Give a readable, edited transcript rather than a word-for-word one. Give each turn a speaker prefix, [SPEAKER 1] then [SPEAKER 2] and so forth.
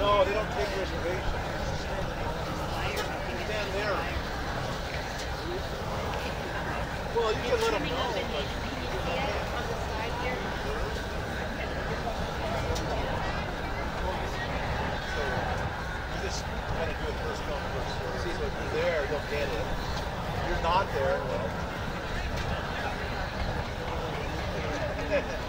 [SPEAKER 1] No, they don't take reservations. Stand there. Well, you can let them know. So you just kind of do it first come, first serve. So if you're there, you'll get it. If you're not there, well.